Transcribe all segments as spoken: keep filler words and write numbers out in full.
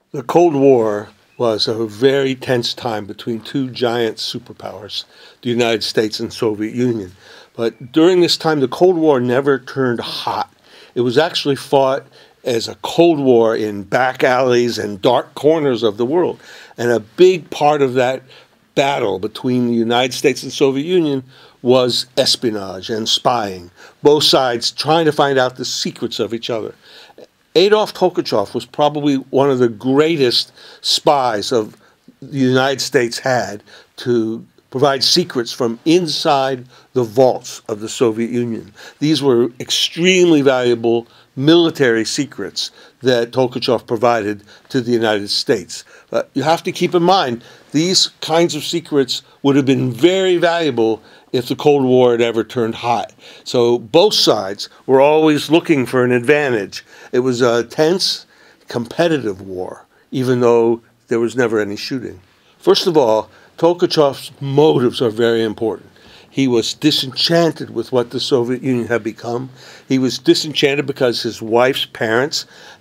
The Cold War was a very tense time between two giant superpowers, the United States and Soviet Union. But during this time, the Cold War never turned hot. It was actually fought as a Cold War in back alleys and dark corners of the world. And a big part of that battle between the United States and Soviet Union was espionage and spying, both sides trying to find out the secrets of each other. Adolf Tolkachev was probably one of the greatest spies of the United States had to provide secrets from inside the vaults of the Soviet Union. These were extremely valuable military secrets that Tolkachev provided to the United States. But you have to keep in mind, these kinds of secrets would have been very valuable if the Cold War had ever turned hot. So both sides were always looking for an advantage. It was a tense, competitive war, even though there was never any shooting. First of all, Tolkachev's motives are very important. He was disenchanted with what the Soviet Union had become. He was disenchanted because his wife's parents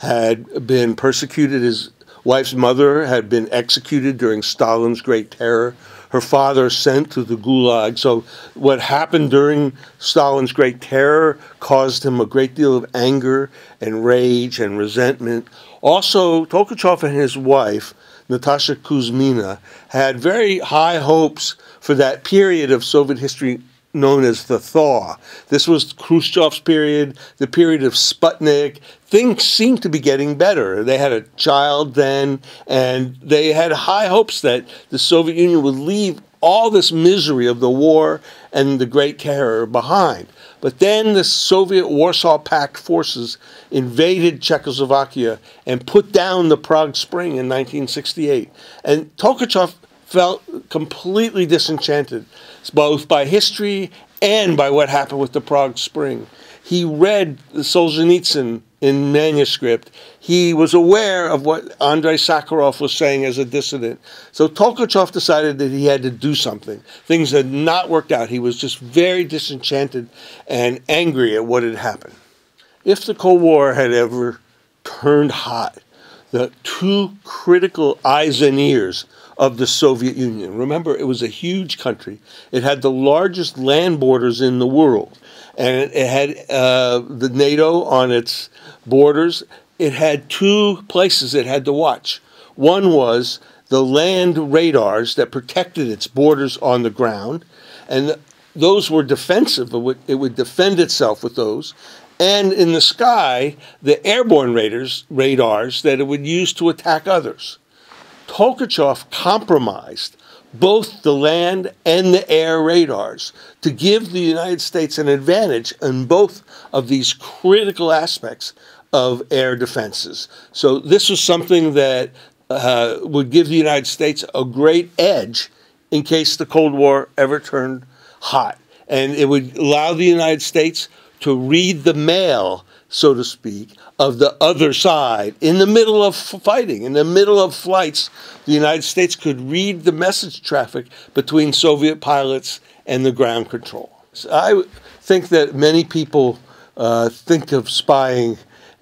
had been persecuted. His wife's mother had been executed during Stalin's Great Terror. Her father sent to the Gulag. So what happened during Stalin's Great Terror caused him a great deal of anger and rage and resentment. Also, Tolkachev and his wife, Natasha Kuzmina, had very high hopes for that period of Soviet history known as the thaw. This was Khrushchev's period, the period of Sputnik. Things seemed to be getting better. They had a child then, and they had high hopes that the Soviet Union would leave all this misery of the war and the Great Terror behind. But then the Soviet Warsaw Pact forces invaded Czechoslovakia and put down the Prague Spring in nineteen sixty-eight. And Tolkachev felt completely disenchanted, both by history and by what happened with the Prague Spring. He read Solzhenitsyn in manuscript. He was aware of what Andrei Sakharov was saying as a dissident. So Tolkachev decided that he had to do something. Things had not worked out. He was just very disenchanted and angry at what had happened. If the Cold War had ever turned hot, the two critical eyes and ears of the Soviet Union. Remember, it was a huge country. It had the largest land borders in the world. And it had uh, the NATO on its borders. It had two places it had to watch. One was the land radars that protected its borders on the ground. And those were defensive. It would, it would defend itself with those. And in the sky, the airborne radars, radars that it would use to attack others. Tolkachev compromised both the land and the air radars to give the United States an advantage in both of these critical aspects of air defenses. So this was something that uh, would give the United States a great edge in case the Cold War ever turned hot. And it would allow the United States to read the mail, so to speak, of the other side. In the middle of fighting, in the middle of flights, the United States could read the message traffic between Soviet pilots and the ground control. So I think that many people uh, think of spying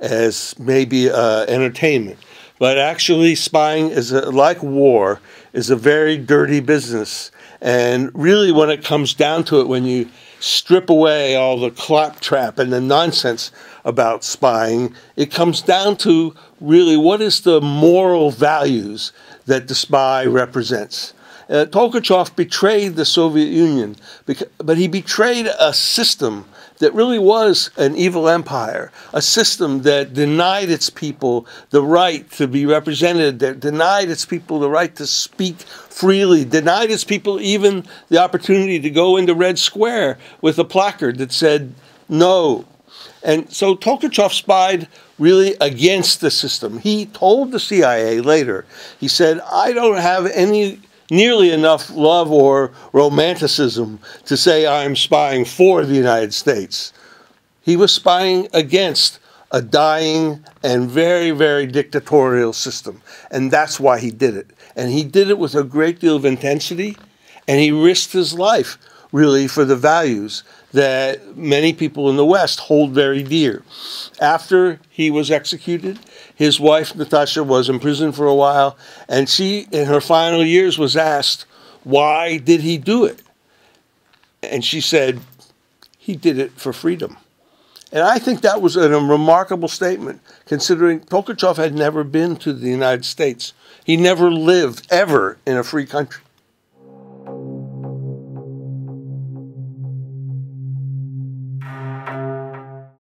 as maybe uh, entertainment, but actually spying is a, like war, is a very dirty business. And really, when it comes down to it, when you strip away all the claptrap and the nonsense about spying, it comes down to really what is the moral values that the spy represents. Uh, Tolkachev betrayed the Soviet Union, because, but he betrayed a system that really was an evil empire, a system that denied its people the right to be represented, that denied its people the right to speak freely, denied its people even the opportunity to go into Red Square with a placard that said no. And so Tolkachev spied really against the system. He told the C I A later, he said, I don't have any nearly enough love or romanticism to say I'm spying for the United States. He was spying against a dying and very, very dictatorial system. And that's why he did it. And he did it with a great deal of intensity, and he risked his life really, for the values that many people in the West hold very dear. After he was executed, his wife, Natasha, was in prison for a while, and she, in her final years, was asked, why did he do it? And she said, he did it for freedom. And I think that was a remarkable statement, considering Tolkachev had never been to the United States. He never lived, ever, in a free country.